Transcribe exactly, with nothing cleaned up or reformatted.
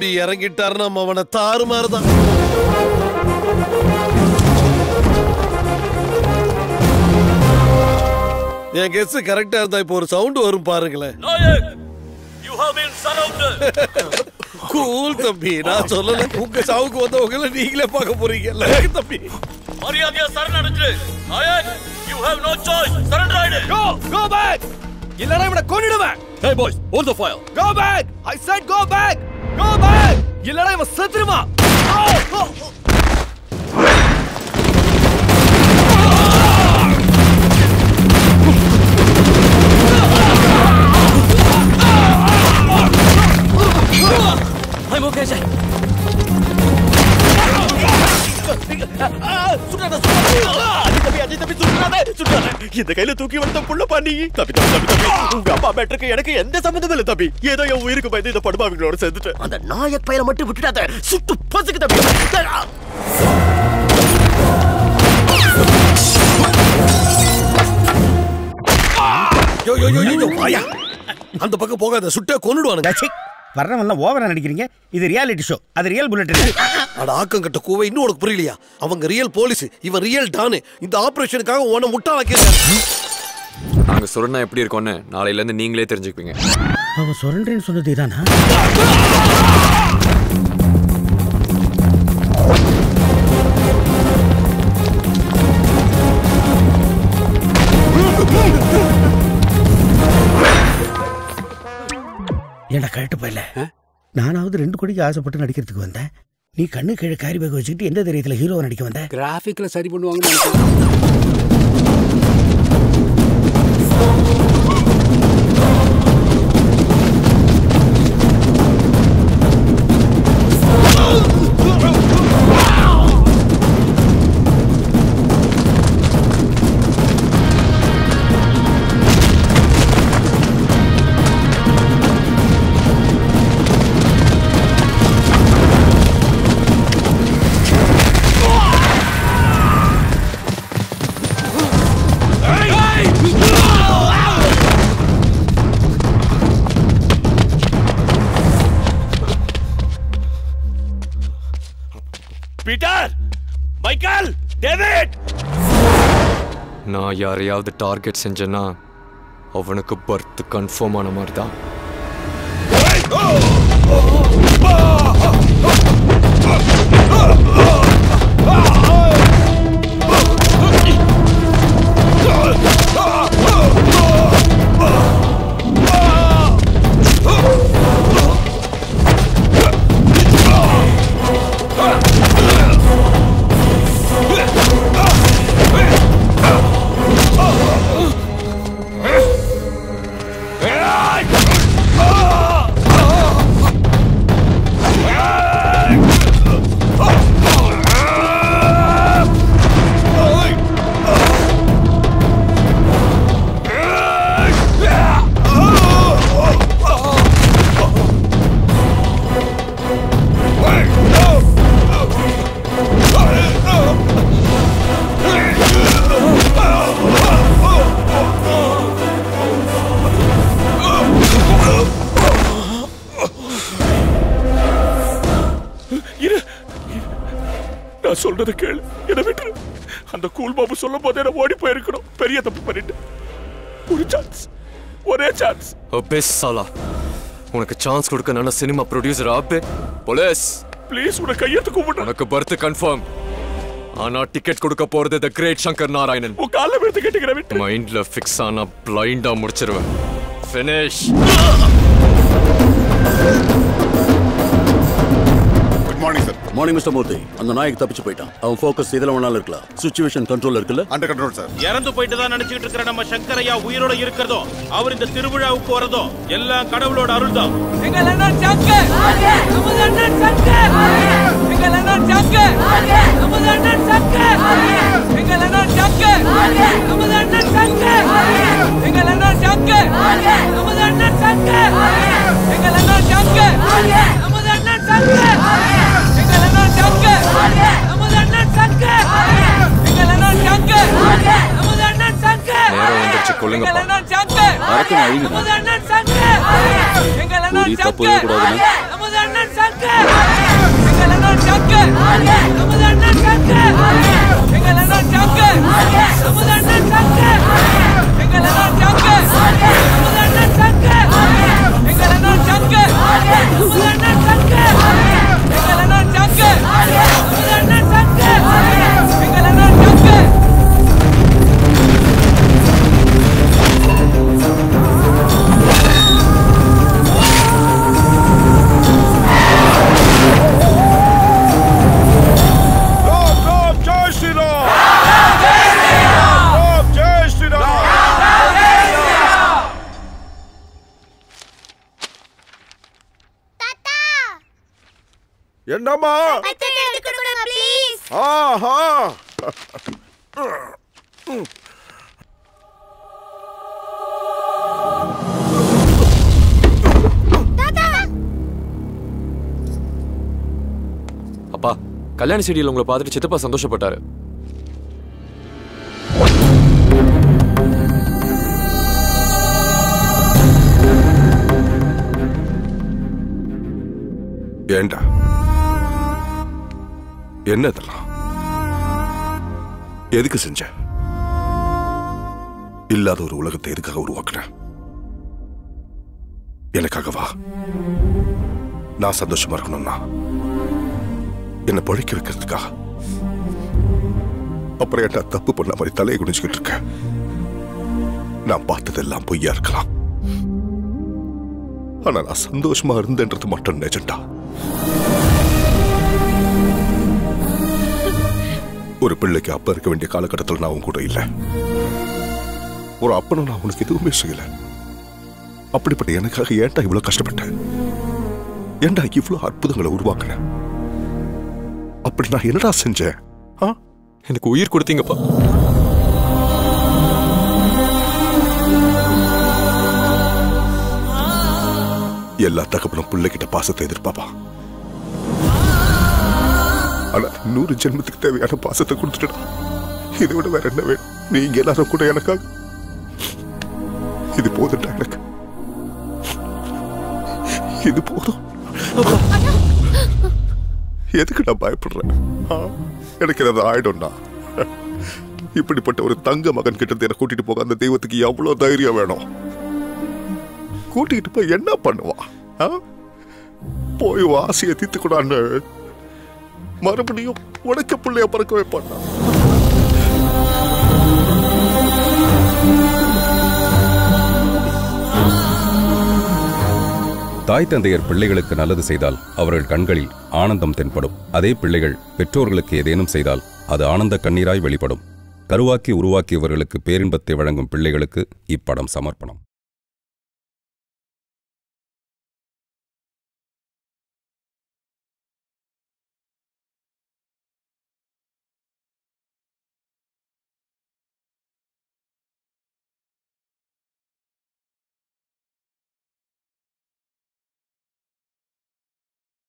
தாண்டி இறங்கிட்டாருன்னா அவனை தாறுமாறுதான். என் கெஸ் கரெக்டா இருந்தா இப்போ ஒரு சவுண்ட் வரும் பாருங்களேன். கூல் தம்பி, நான் சொல்லல. உங்க சாவுக்கு வந்தவங்கள நீங்களே பார்க்க போறீங்க தம்பி. மரியாதையா சரணடைஞ்சு. Naik, you have no choice. Surrender. Go, go back. இல்லனா இவனை கொன்னிடுவேன். Hey boys, hold the fire. Go back. I said go back. Go back. இல்லனா இவன் செத்துருவான். I'm okay, sir. இந்த கையில தூக்கி வந்த புள்ள பண்ணி தப்பி தப்பி தப்பி தப்பி உங்க அப்பா மேட்டருக்கு எனக்கு எந்த சம்பந்தம் இல்ல தம்பி. ஏதோ என் உயிருக்கு பயந்து இந்த படுபாவிங்களோட சேர்ந்துட்டேன். அந்த நாயக் பையல மட்டும் விட்டுடாத, சுட்டு பசுக்கு தம்பி. யோ யோ யோ யோ ஆயா, அந்த பக்கம் போகாத, சுட்டே கொன்னுடுவானுங்க. வர்றவெல்லாம் ஓவரா நடிக்கிறீங்க. இது ரியாலிட்டி ஷோ, அது ரியல் புல்லட். அட ஆக்கம் கட்ட கூவை, இன்னும் உனக்கு புரியலையா? அவங்க ரியல் போலீஸ், இவன் ரியல் டானு. இந்த ஆபரேஷனுக்காக உன்னை முட்டாளாக்கிருக்காங்க. நாங்க சொன்னா எப்படி இருக்கோன்னு நாளையில இருந்து நீங்களே தெரிஞ்சுக்குவீங்க. அவன் சுரண்டேன்னு சொன்னது இதானா? என்ன கரெக்ட் போயில. நானாவது ரெண்டு கோடிக்கு ஆசைப்பட்டு நடிக்கிறதுக்கு வந்தேன். நீ கண்ணு கீழே காரி பேக் வச்சுக்கிட்டு எந்த தைரியத்துல ஹீரோவை நடிக்க வந்த? கிராஃபிக்ல சரி பண்ணுவாங்க. Peter, Michael, David. நான் யாரையாவது டார்கெட் செஞ்சேன்னா அவனுக்கு பர்த் கன்ஃபார்ம் ஆன மாதிரி தான். சொல்றத கேளு, என்ன விட்டு. அந்த கூல் பாபு சொல்லும் போதே நான் ஓடி போயிருக்கணும். பெரிய தப்பு பண்ணிட்டு. ஒரு சான்ஸ், ஒரே சான்ஸ். அபே சாலா, உனக்கு சான்ஸ் கொடுக்க நான் சினிமா ப்ரொடியூசர். ஆபே போலீஸ், ப்ளீஸ் உன கையெழுத்து கும்பிட்டு. உனக்கு பர்த் கன்ஃபார்ம். ஆனா டிக்கெட் கொடுக்க போறது தி கிரேட் சங்கர் நாராயணன். உன் கால்ல விழுந்து கேட்டுக்கிற விட்டு. மைண்ட்ல ஃபிக்ஸ் ஆனா பிளைண்டா முடிச்சிருவேன். Finish. Morning sir. Morning mister Murthy. அந்த நாயக் தப்பிச்சு போயிட்டான். அவன் ஃபோக்கஸ் இதுல வேணாலும் இருக்கலாம். சிச்சுவேஷன் கண்ட்ரோல்ல இருக்குல்ல? Under control sir. இறந்து போயிட்டு தான் நினைச்சிட்டு இருக்கிற நம்ம சங்கரையா உயிரோட இருக்கிறதும் அவர் இந்த திருவிழாவுக்கு வரதும் எல்லாம் கடவுளோட அருள் தான். எங்கள் அண்ணன் சங்கர், நமது அண்ணன் சங்கர். எங்கள் அண்ணன் சங்கர், நமது அண்ணன் சங்கர். எங்கள் அண்ணன் சங்கர், நமது அண்ணன் சங்கர். எங்கள் அண்ணன் சங்கர், நமது அண்ணன் சங்கர். எங்கள் அண்ணன் சங்கர், நமது அண்ணன் சங்கர். எங்கள் அண்ணன் சங்கர், நமது அண்ணன் சங்கர். எங்கள் அண்ணன் சங்கர், நமது அண்ணன் சங்கர். நேரா வந்துச்சு கொல்லுங்க. எங்கள் அண்ணன் சங்கர், அரக்கன் அழிங்க. நமது அண்ணன் சங்கர். எங்கள் அண்ணன் சங்கர், நமது அண்ணன் சங்கர். என்னம்மா? ஆஹா அப்பா, கல்யாண செடியில் உங்களை பார்த்துட்டு சித்தப்பா சந்தோஷப்பட்டாரு. ஏண்டா என்ன இதெல்லாம்? எதுக்கு செஞ்ச? இல்லாத ஒரு உலகத்தை எதுக்காக உருவாக்குற? எனக்காகவா? நான் சந்தோஷமா இருக்கணும்னா என்ன பழிக்க வைக்கிறதுக்காக? அப்புறம் என்ன தப்பு பண்ண மாதிரி தலையை குடிச்சுக்கிட்டு இருக்க? நான் பார்த்ததெல்லாம் பொய்யா இருக்கலாம், ஆனா நான் சந்தோஷமா இருந்தேன்றது மட்டும் நிஜம்டா. ஒரு பிள்ளைக்கு அப்ப இருக்க வேண்டிய காலகட்டத்தில் நான் உன் கூட இல்ல. ஒரு அப்பனும் நான் உனக்கு எதுவுமே செய்யல. அப்படிப்பட்ட எனக்காக ஏன்டா இவ்வளவு கஷ்டப்பட்டேன்? ஏன்டா இவ்வளவு அற்புதங்களை உருவாக்குன? அப்படி நான் என்னடா செஞ்சேன்? எனக்கு உயிர் கொடுத்தீங்கப்பா. எல்லா தகப்பனும் பிள்ளைகிட்ட பாசத்தை எதிர்பார்ப்பா. ஆனா நூறு ஜென்மத்துக்கு தேவையான பாசத்தை கொடுத்துட்டா. இதை விட வேற என்ன வேணும்? நீங்க எல்லாரும் கூட எனக்காக இது போதும்டா. எனக்கு இது போதும். எதுக்கு நான் பயப்படுறேன்? எனக்கு ஏதாவது ஆயிடும்னா இப்படிப்பட்ட ஒரு தங்க மகன் கிட்ட என்ன கூட்டிட்டு போக அந்த தெய்வத்துக்கு எவ்வளவு தைரியம் வேணும்? கூட்டிட்டு போய் என்ன பண்ணுவான்? போய் ஆசையை தீர்த்துக்கூடான்னு மறுபடியும் உனக்க பிள்ளைய பறக்க வைப்பான். தாய் தந்தையர் பிள்ளைகளுக்கு நல்லது செய்தால் அவர்கள் கண்களில் ஆனந்தம் தென்படும். அதே பிள்ளைகள் பெற்றோர்களுக்கு ஏதேனும் செய்தால் அது ஆனந்த கண்ணீராய் வெளிப்படும். கருவாக்கி உருவாக்கியவர்களுக்கு பேரின்பத்தை வழங்கும் பிள்ளைகளுக்கு இப்படம் சமர்ப்பணம்.